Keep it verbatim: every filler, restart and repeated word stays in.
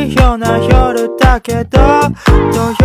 いような夜だけど土